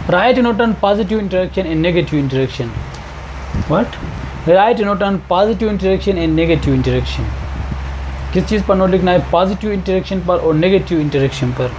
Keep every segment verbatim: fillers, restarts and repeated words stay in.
Right a note on positive interaction and negative interaction. What? Write a note on positive interaction and negative interaction. किस चीज़ पर note लिखना है? Positive interaction पर और negative interaction पर।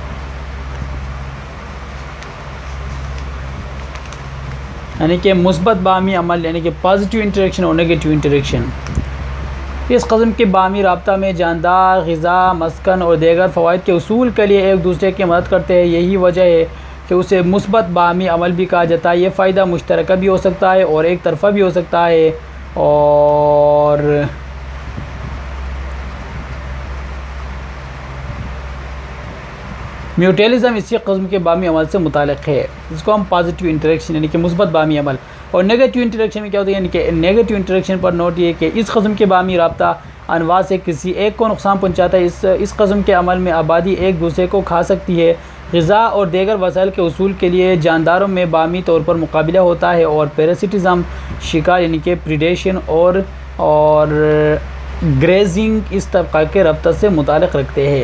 यानी कि मुस्बत बामी अमल, यानी कि पॉजिटिव इंटरेक्शन और नेगेटिव इंटरेक्शन। इस कस्म के बामी रब्ता में जानदार ग़िज़ा, मस्कन और दीगर फ़वाइद के उसूल के लिए एक दूसरे की मदद करते हैं। यही वजह है कि उसे मुस्बत बामी अमल भी कहा जाता है। ये फ़ायदा मुश्तरका भी हो सकता है और एक तरफ़ा भी हो सकता है। और म्यूटेलिज़म इसी कस्म के बामी अमल से मुताल्लिक़ है, इसको हम पॉजिटिव इंटरेक्शन यानी कि मुस्बत बामी अमल। और नेगेटिव इंटरेक्शन में क्या होता है? यानी कि नेगेटिव इंटरेक्शन पर नोट ये कि इस कस्म के बामी रब्ता अनवा से किसी एक को नुकसान पहुँचाता है। इस इस कस्म के अमल में आबादी एक दूसरे को खा सकती है। ग़िज़ा और दीगर वसाइल के उसूल के लिए जानदारों में बामी तौर पर मुकाबला होता है। और पैरासिटिज़म, शिकार यानी कि प्रीडेशन और और ग्रेजिंग इस तबका के रब्ता से मुताल्लिक़ रखते हैं।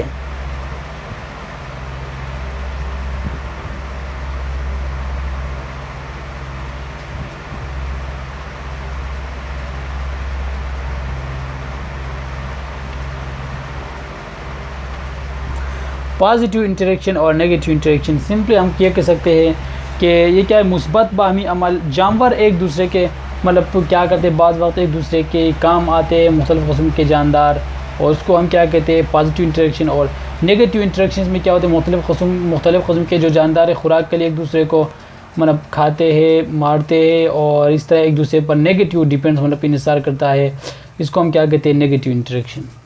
पॉजिटिव इंटरेक्शन और नेगेटिव इंटरेक्शन सिंपली हम ये कह सकते हैं कि ये क्या है? मुस्बत बाहमी अमल, जानवर एक दूसरे के मतलब क्या करते हैं, बाज़ वक्त एक दूसरे के काम आते हैं मुख्तलिफ़ किस्म के जानदार, और उसको हम क्या कहते हैं? Positive interaction. और नेगेटिव इंटरेक्शन में क्या होते हैं? मुख्तलिफ़ किस्म मुख्तलिफ़ किस्म के जो जानदार खुराक के लिए एक दूसरे को मतलब खाते हैं, मारते हैं, और इस तरह एक दूसरे पर नेगेटिव डिपेंड्स मतलब इंहिसार करता है। इसको हम क्या कहते हैं? Negative interaction.